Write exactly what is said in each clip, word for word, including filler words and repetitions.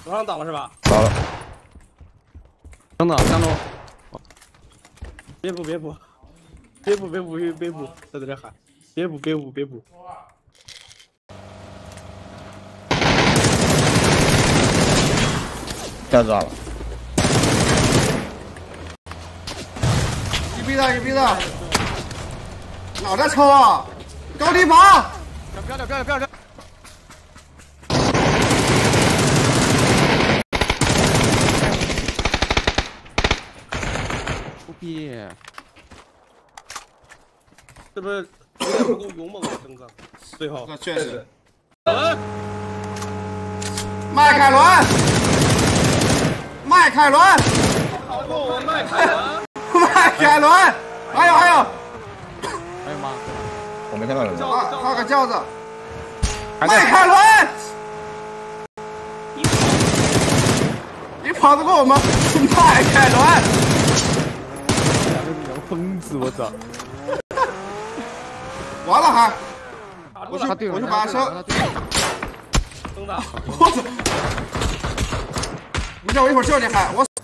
楼上倒了是吧？ 倒了。 等等，江东。 别补别补，别补别补别别补，他在这喊，别补别补别补。 下炸了。 一逼的一逼的，哪在抽啊？高低防！ 不要这不要这不要这。 逼， 是不是有点不够勇猛啊，刚刚？最后， 那确实。 嗯， 迈凯伦，迈凯伦， 好过我迈凯伦， 迈凯伦，还有还有， 还有吗？ 我没看到人。 啊，还有个轿子，迈凯伦，你跑得过我吗？迈凯伦。 疯子，我操！ 完了还，我去我去把他升。 真的， 我操！你让我一会儿救你还我。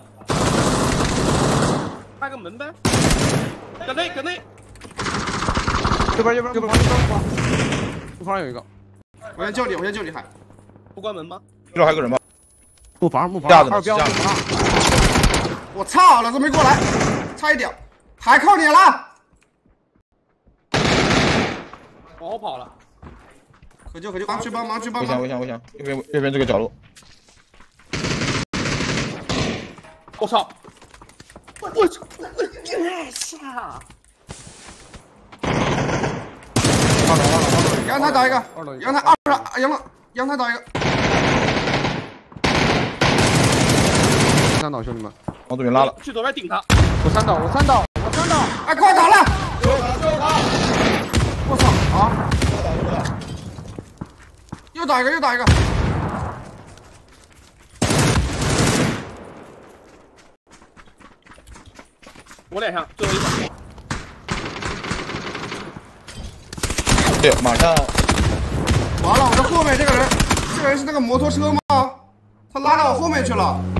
开个门呗。搁内搁内。 右边右边右边右边右房有一个。 我先救你，我先救你还。 不关门吗？ 这还有个人吗？ 木房木房。 架子呢？ 二标。 我操！老子没过来，差一点。 还靠你了！ 往后跑了， 可救可救！帮去帮忙去帮忙！危险危险危险！右边右边这个角落。 我操！我操！我下！ 阳台打一个，阳台二十，阳了，阳台打一个。 三倒，兄弟们， 往左边拉了。 去左边顶他。 我三倒，我三倒。 真的！哎，快打了！我操啊！又打一个，又打一个！ 我脸上最后一个。 对，马上。 完了，我的后面这个人，这个人是那个摩托车吗？他拉到我后面去了。